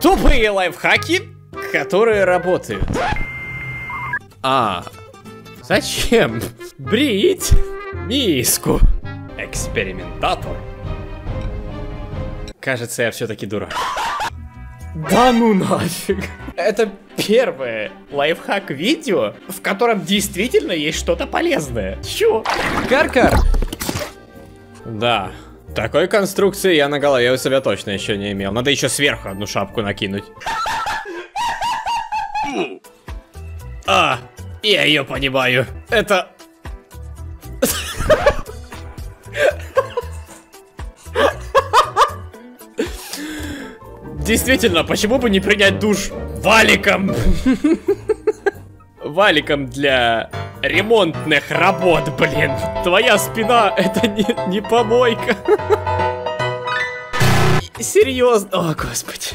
Тупые лайфхаки, которые работают. Зачем брить миску? Экспериментатор. Кажется, я все-таки дурак. Да ну нафиг. Это первое лайфхак видео, в котором действительно есть что-то полезное. Чё? Кар-кар. Да. Такой конструкции я на голове у себя точно еще не имел. Надо еще сверху одну шапку накинуть. Я ее понимаю. Это... Действительно, почему бы не принять душ валиком? Валиком для ремонтных работ, блин. Твоя спина — это не помойка. Серьезно? О, господи.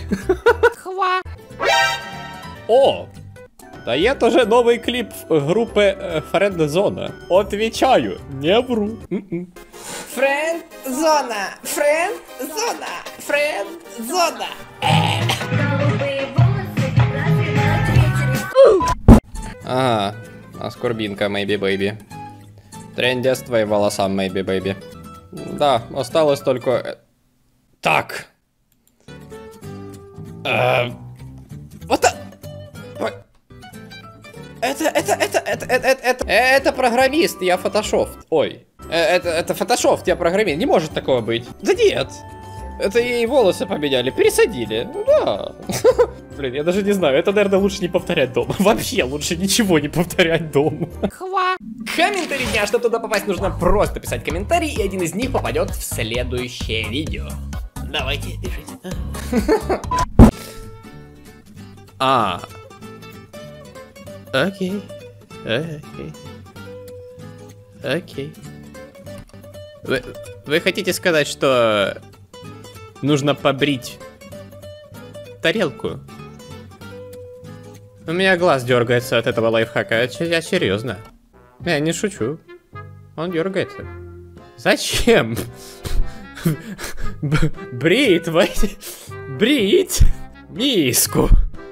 О! Да я тоже новый клип группы Френд-Зона. Отвечаю, не вру. Френд-Зона, Френд-Зона, Френд-Зона. Аскорбинка, maybe baby. Трендец твоим волосам, maybe baby. Да, осталось только... Так. Вот это программист, я фотошофт. Ой, это фотошофт, я программист. Не может такого быть. Да нет. Это ей волосы поменяли, пересадили. Ну да. Блин, я даже не знаю, это, наверное, лучше не повторять дома. Вообще лучше ничего не повторять дома. Комментарий дня, чтобы туда попасть, нужно просто писать комментарий, и один из них попадет в следующее видео. Давайте, пишите. Окей. Окей. Вы хотите сказать, что нужно побрить тарелку? У меня глаз дергается от этого лайфхака. Я серьезно. Я не шучу. Он дергается. Зачем? Брить миску.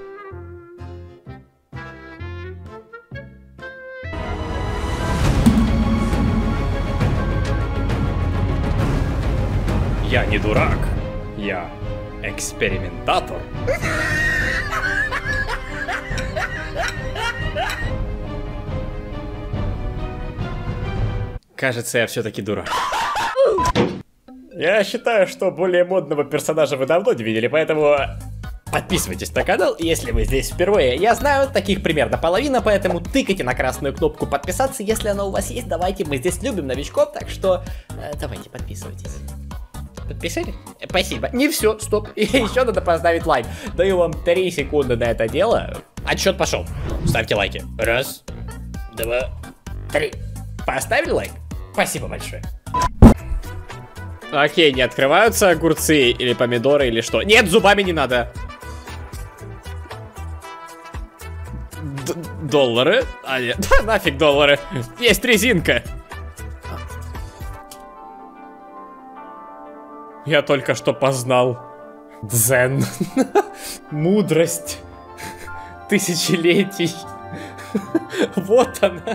Я не дурак, я экспериментатор. Кажется, я все-таки дурак. Я считаю, что более модного персонажа вы давно не видели, поэтому подписывайтесь на канал, если вы здесь впервые. Я знаю, таких примерно половина, поэтому тыкайте на красную кнопку подписаться, если она у вас есть. Давайте, мы здесь любим новичков, так что давайте подписывайтесь. Подписали? Спасибо. Не все, стоп. Еще надо поставить лайк. Даю вам 3 секунды на это дело. Отсчет пошел. Ставьте лайки. 1, 2, 3. Поставили лайк? Спасибо большое. Окей, не открываются огурцы или помидоры или что? Нет, зубами не надо. Доллары? Нет. Да нафиг доллары. Есть резинка. Я только что познал дзен. Мудрость тысячелетий. Вот она.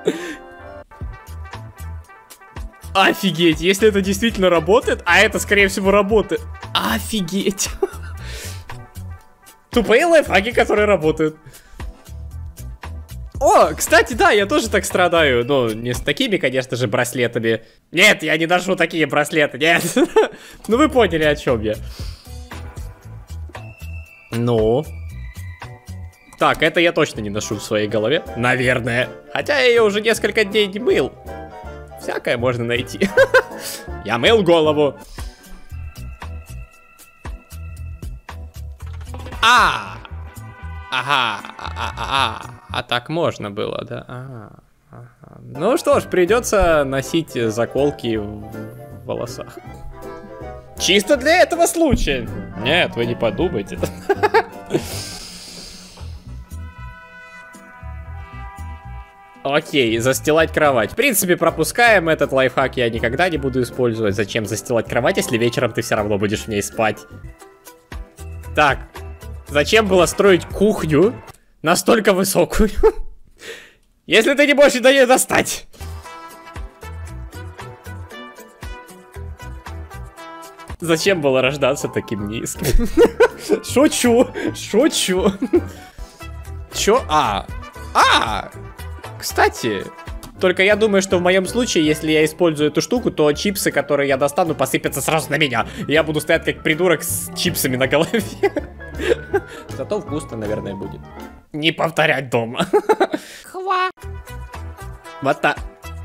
Офигеть, если это действительно работает, а это, скорее всего, работает. Офигеть. Тупые лайфхаки, которые работают. О, кстати, да, я тоже так страдаю. Ну, не с такими, конечно же, браслетами. Нет, я не ношу такие браслеты, нет. Ну, вы поняли, о чем я. Ну. Так, это я точно не ношу в своей голове. Наверное. Хотя я ее уже несколько дней не мыл. Всякое можно найти. Я мыл голову. Ага. А так можно было, да? Ну что ж, придется носить заколки в волосах. Чисто для этого случая. Нет, вы не подумайте. Окей, застилать кровать. В принципе, пропускаем этот лайфхак, я никогда не буду использовать. Зачем застилать кровать, если вечером ты все равно будешь в ней спать? Так, Зачем было строить кухню настолько высокую, если ты не можешь до нее достать? Зачем было рождаться таким низким? Шучу, шучу. Чё? Кстати, только я думаю, что в моем случае, если я использую эту штуку, то чипсы, которые я достану, посыпятся сразу на меня. И я буду стоять как придурок с чипсами на голове. Зато вкусно, наверное, будет. Не повторять дома. Хва. Вот так.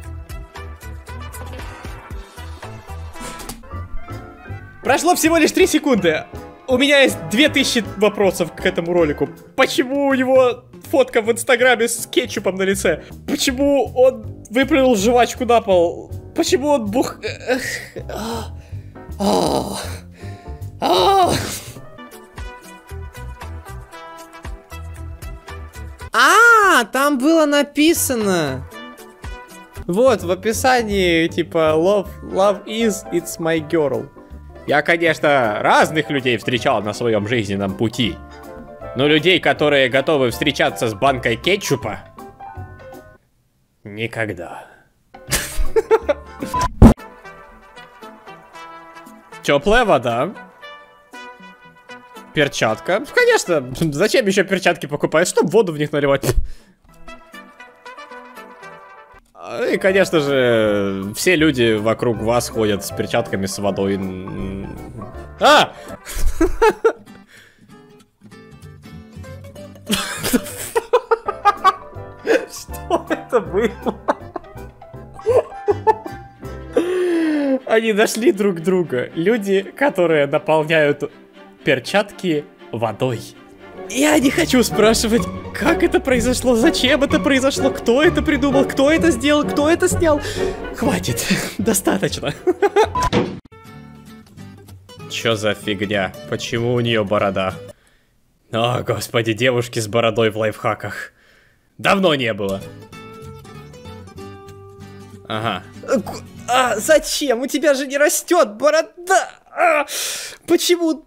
Прошло всего лишь 3 секунды. У меня есть 2000 вопросов к этому ролику. Почему у него фотка в инстаграме с кетчупом на лице? Почему он выплюнул жвачку на пол? Почему он там было написано. Вот, в описании, типа, love is, it's my girl. Я, конечно, разных людей встречал на своем жизненном пути. Но людей, которые готовы встречаться с банкой кетчупа, никогда. Теплая вода. Перчатка. Конечно, зачем еще перчатки покупать? Чтобы воду в них наливать. И, конечно же, все люди вокруг вас ходят с перчатками с водой. Что это было? Они нашли друг друга. Люди, которые наполняют перчатки водой. Я не хочу спрашивать, как это произошло, зачем это произошло, кто это придумал, кто это сделал, кто это снял. Хватит, достаточно. Чё за фигня? Почему у нее борода? О, господи, девушки с бородой в лайфхаках. Давно не было. Ага. Зачем? У тебя же не растет борода. Почему?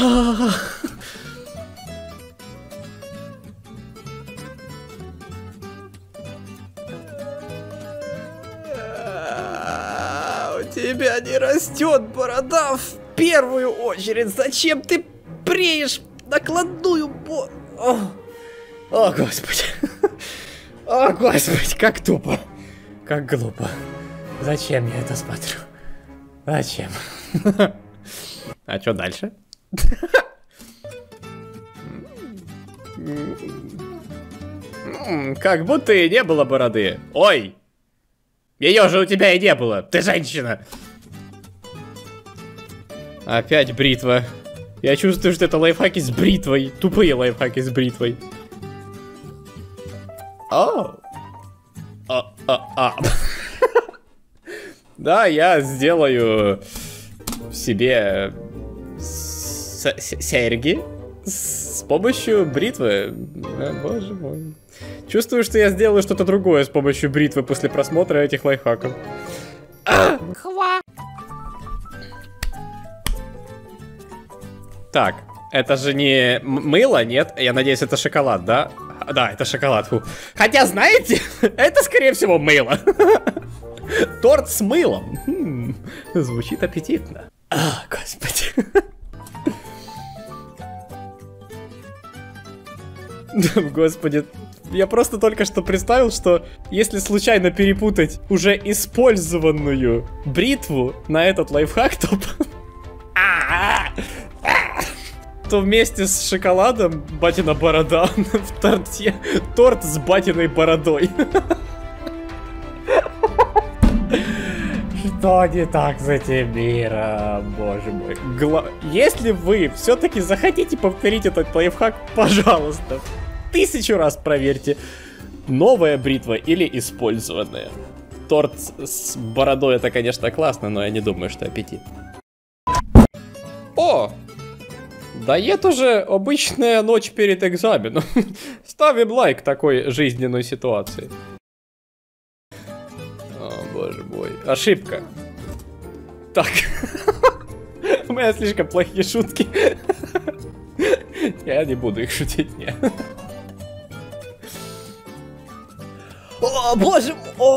У тебя не растет борода в первую очередь. Зачем ты бреешь накладную О, господи. О, господи, как тупо. Как глупо. Зачем я это смотрю? Зачем? А что дальше? Как будто и не было бороды. Ой! Ее же у тебя и не было. Ты женщина. Опять бритва. Я чувствую, что это лайфхаки с бритвой. Тупые лайфхаки с бритвой. Да, я сделаю себе серьги с помощью бритвы. Боже мой. Чувствую, что я сделаю что-то другое с помощью бритвы после просмотра этих лайфхаков. Так, это же не мыло, нет? Я надеюсь, это шоколад, да? Да, это шоколад. Фу. Хотя, знаете, это, скорее всего, мыло. Торт с мылом. Звучит аппетитно. Господи. Господи. Я просто только что представил, что если случайно перепутать уже использованную бритву на этот лайфхак, то вместе с шоколадом батина борода в торте. Торт с батиной бородой. Что не так с этим миром, боже мой. Если вы все-таки захотите повторить этот лайфхак, пожалуйста, 1000 раз проверьте, новая бритва или использованная. Торт с бородой — это, конечно, классно, но я не думаю, что аппетитно. О! Да это уже обычная ночь перед экзаменом. Ставим лайк такой жизненной ситуации. О, боже мой. Ошибка. Так. У меня слишком плохие шутки. Я не буду их шутить, не. О, боже,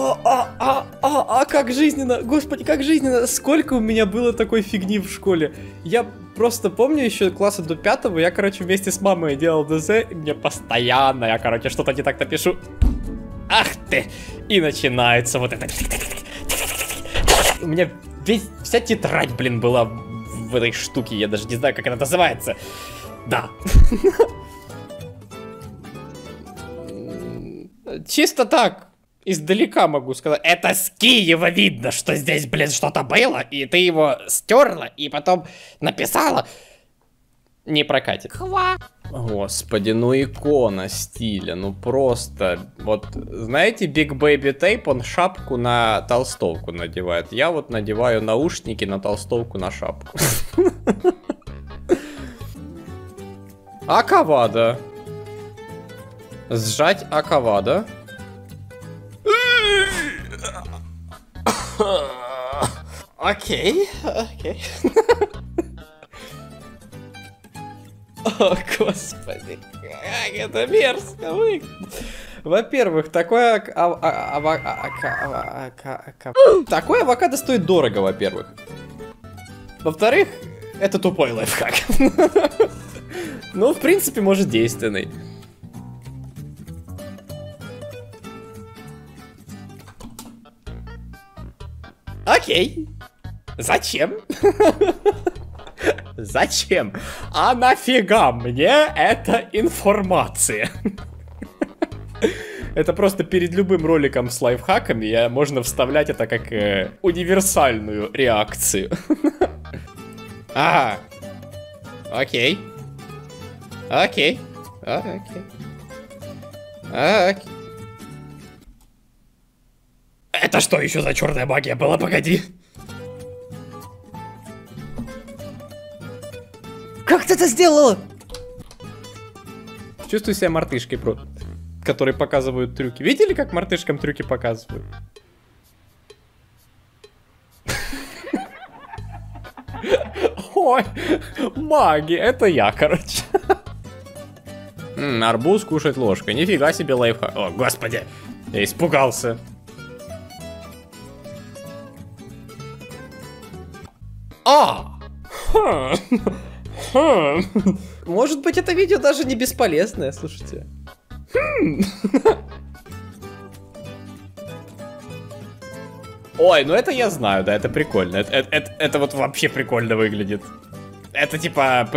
как жизненно, господи, как жизненно, сколько у меня было такой фигни в школе. Я просто помню еще класса до 5-го, я, короче, вместе с мамой делал ДЗ, и мне постоянно, я, короче, что-то не так напишу. Ах ты! И начинается вот это. У меня вся тетрадь, блин, была в этой штуке, я даже не знаю, как она называется. Да. Чисто так, издалека могу сказать. Это с Киева видно, что здесь, блин, что-то было, и ты его стерла, и потом написала. Не прокатит. Господи, ну икона стиля, ну просто. Вот, знаете, Big Baby Tape, он шапку на толстовку надевает. Я вот надеваю наушники на толстовку на шапку. Акавада. Сжать акавада. Окей, окей. О, господи, как это мерзко выглядит. Во-первых, такое авокадо стоит дорого, во-первых. Во-вторых, это тупой лайфхак. Ну, в принципе, может, действенный. Окей. Зачем? Зачем? А нафига мне эта информация? Это просто перед любым роликом с лайфхаками можно вставлять это как универсальную реакцию. Ага. Окей. Окей. Окей. Окей. Это что еще за черная магия была? Погоди. Как ты это сделала? Чувствую себя мартышкой, которые показывают трюки. Видели, как мартышкам трюки показывают? Ой, маги, это я, короче. Арбуз кушать ложкой. Нифига себе лайфхак. О, господи, я испугался. Может быть, это видео даже не бесполезное, слушайте. Ой, ну это я знаю, да, это прикольно. Это вот вообще прикольно выглядит. Это типа...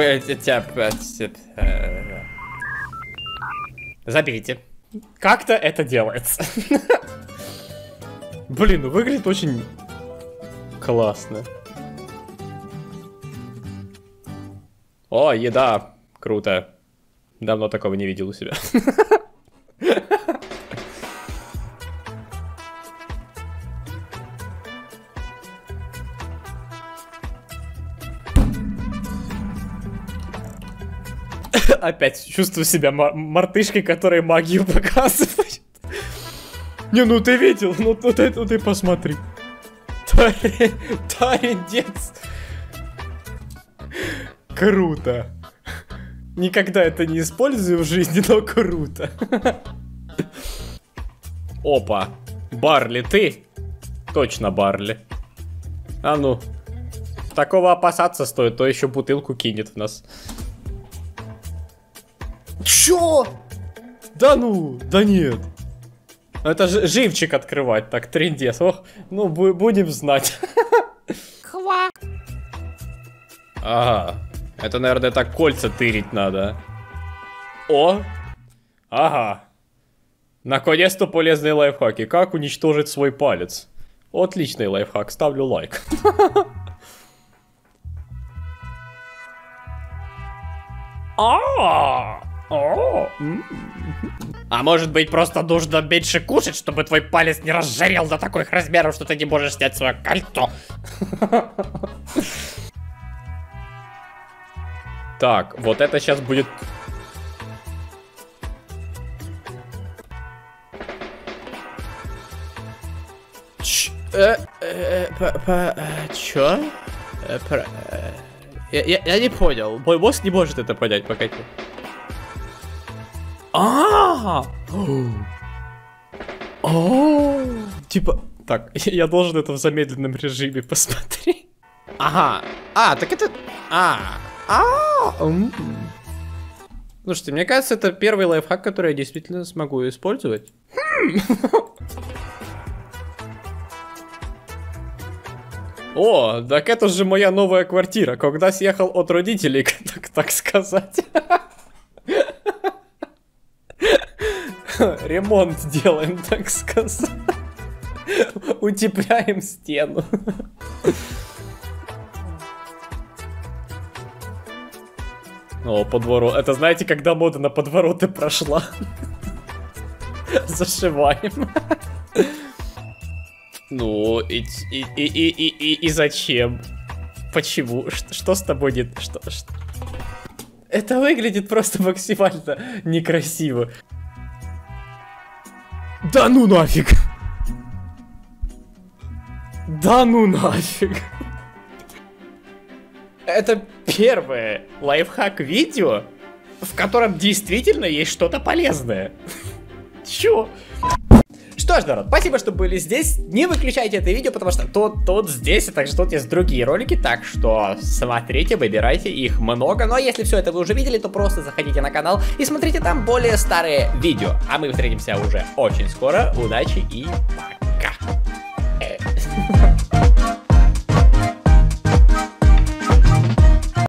Забейте. Как-то это делается. Блин, ну выглядит очень классно. О, еда. Круто. Давно такого не видел у себя. Опять чувствую себя мартышкой, которая магию показывает. Не, ну ты видел, ну ты посмотри. Тарендец. Круто. Никогда это не использую в жизни, но круто. Опа. Барли, ты? Точно Барли. А ну. Такого опасаться стоит, то еще бутылку кинет в нас. Чё? Да ну, да нет. Это же живчик открывать, так, трындец. Ох, ну будем знать. Хва. Ага. Это, наверное, так кольца тырить надо. О! Ага. Наконец-то полезные лайфхаки. Как уничтожить свой палец? Отличный лайфхак, ставлю лайк. А может быть, просто нужно меньше кушать, чтобы твой палец не разжарел до таких размеров, что ты не можешь снять свое кольцо? Так, вот это сейчас будет... Чё? Я не понял. Мой мозг не может это понять пока. Типа, так, я должен это в замедленном режиме посмотреть. Ага. Так это... Слушайте, мне кажется, это первый лайфхак, который я действительно смогу использовать. О, так это же моя новая квартира, когда съехал от родителей, так сказать. Ремонт делаем, так сказать. Утепляем стену. О, подворот. Это знаете, когда мода на подвороты прошла? Зашиваем. Ну, и зачем? Почему? Что с тобой не... Что? Это выглядит просто максимально некрасиво. Да ну нафиг! Да ну нафиг! Это первое лайфхак-видео, в котором действительно есть что-то полезное. Чё? Что ж, народ, спасибо, что были здесь. Не выключайте это видео, потому что тут здесь, а также тут есть другие ролики. Так что смотрите, выбирайте, их много. Но если все это вы уже видели, то просто заходите на канал и смотрите там более старые видео. А мы встретимся уже очень скоро. Удачи и пока.